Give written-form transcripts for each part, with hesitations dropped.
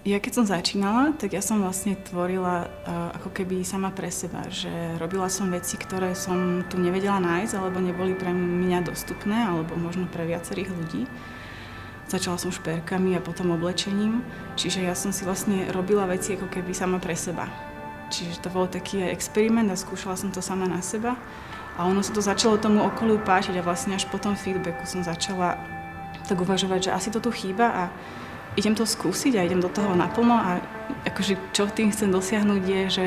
Ja keď som začínala, tak ja som vlastne tvorila ako keby sama pre seba, že robila som veci, ktoré som tu nevedela nájsť, alebo neboli pre mňa dostupné, alebo možno pre viacerých ľudí. Začala som šperkami a potom oblečením, čiže ja som si vlastne robila veci ako keby sama pre seba. Čiže to bol taký experiment a skúšala som to sama na seba a ono sa to začalo tomu okoliu páčiť a vlastne až po tom feedbacku som začala tak uvažovať, že asi to tu chýba a idem to skúsiť a idem do toho naplno a akože čo tým chcem dosiahnuť je, že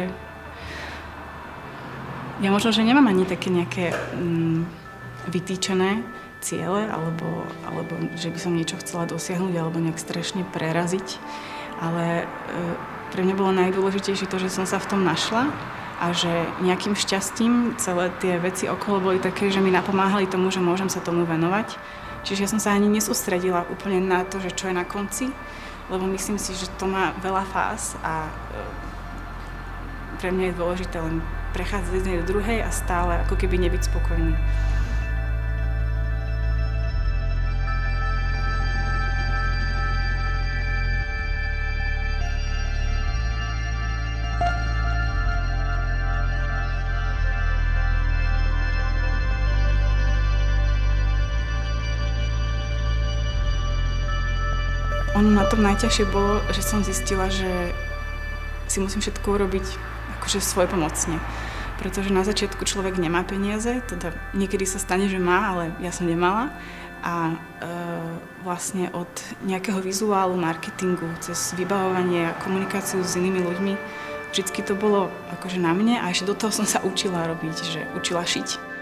ja možno, že nemám ani také nejaké vytýčené ciele alebo že by som niečo chcela dosiahnuť alebo nejak strašne preraziť, ale pre mňa bolo najdôležitejšie to, že som sa v tom našla a že nejakým šťastím celé tie veci okolo boli také, že mi napomáhali tomu, že môžem sa tomu venovať. Čiže ja som sa ani nesústredila úplne na to, že čo je na konci, lebo myslím si, že to má veľa fáz a pre mňa je dôležité len prechádzať z jednej do druhej a stále ako keby nebyť spokojný. Ono na tom najťažšie bolo, že som zistila, že si musím všetko urobiť akože svojpomocne. Pretože na začiatku človek nemá peniaze, teda niekedy sa stane, že má, ale ja som nemala. A vlastne od nejakého vizuálu, marketingu, cez vybavovanie a komunikáciu s inými ľuďmi, vždycky to bolo akože na mne a ešte do toho som sa učila robiť, že učila šiť.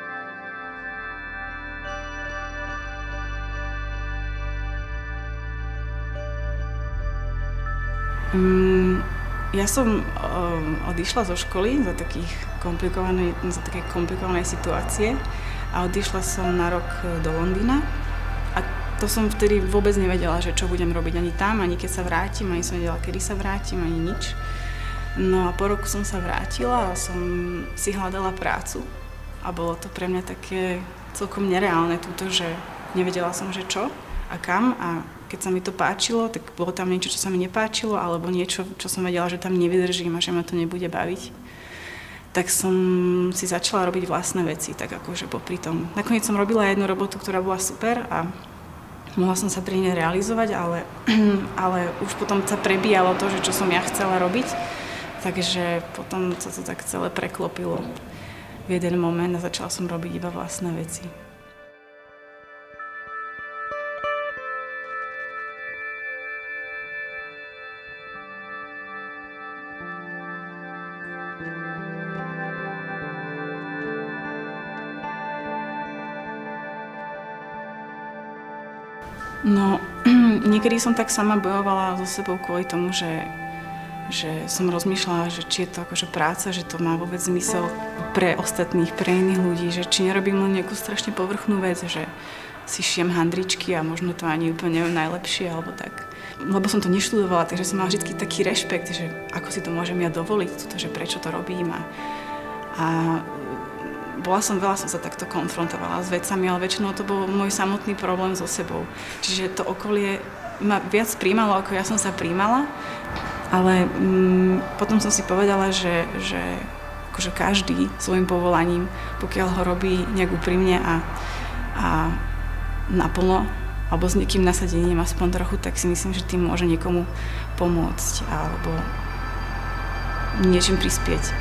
Ja som odišla zo školy za takej komplikovanej situácie a odišla som na rok do Londýna a to som vtedy vôbec nevedela, že čo budem robiť ani tam, ani keď sa vrátim, ani som nevedela, kedy sa vrátim, ani nič. No a po roku som sa vrátila a som si hľadala prácu a bolo to pre mňa také celkom nereálne túto, že nevedela som, že čo a kam a keď sa mi to páčilo, tak bolo tam niečo, čo sa mi nepáčilo, alebo niečo, čo som vedela, že tam nevydržím a že ma to nebude baviť. Tak som si začala robiť vlastné veci, tak akože popri tom. Nakoniec som robila jednu robotu, ktorá bola super a mohla som sa pri nej realizovať, ale už potom sa prebíjalo to, že čo som ja chcela robiť. Takže potom sa to tak celé preklopilo v jeden moment a začala som robiť iba vlastné veci. No, niekedy som tak sama bojovala so sebou kvôli tomu, že som rozmýšľala, že či je to akože práca, že to má vôbec zmysel pre ostatných, pre iných ľudí, že či nerobím len nejakú strašne povrchnú vec, že si šijem handričky a možno to ani úplne neviem najlepšie alebo tak. Lebo som to neštudovala, takže som mala vždy taký rešpekt, že ako si to môžem ja dovoliť, že prečo to robím a veľa som sa takto konfrontovala s vecami, ale väčšinou to bol môj samotný problém so sebou. Čiže to okolie ma viac príjmalo, ako ja som sa príjmala, ale potom som si povedala, že akože každý svojim povolaním, pokiaľ ho robí nejak úprimne a naplno, alebo s niekým nasadením aspoň trochu, tak si myslím, že tým môže niekomu pomôcť alebo niečím prispieť.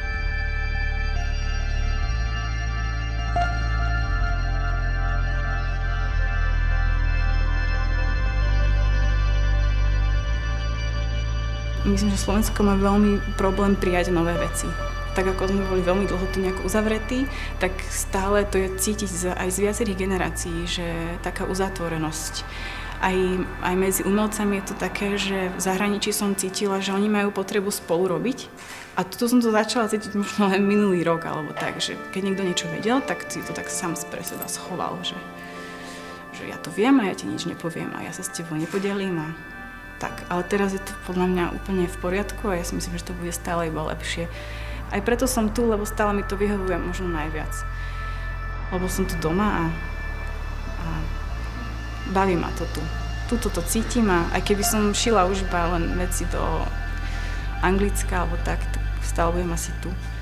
Myslím, že Slovensko má veľmi problém prijať nové veci. Tak ako sme boli veľmi dlho tu nejak uzavretí, tak stále to je cítiť aj z viacerých generácií, že taká uzatvorenosť. Aj medzi umelcami je to také, že v zahraničí som cítila, že oni majú potrebu spolu robiť. A tu som to začala cítiť možno len minulý rok, alebo tak, že keď niekto niečo vedel, tak si to tak sám pre seba schoval, že ja to viem a ja ti nič nepoviem a ja sa s tebou nepodelím a tak. Ale teraz je to podľa mňa úplne v poriadku a ja si myslím, že to bude stále iba lepšie. Aj preto som tu, lebo stále mi to vyhovuje možno najviac. Lebo som tu doma a baví ma to tu. tuto to cítim a aj keby som šila už iba len veci do Anglicka alebo tak stále budem asi tu.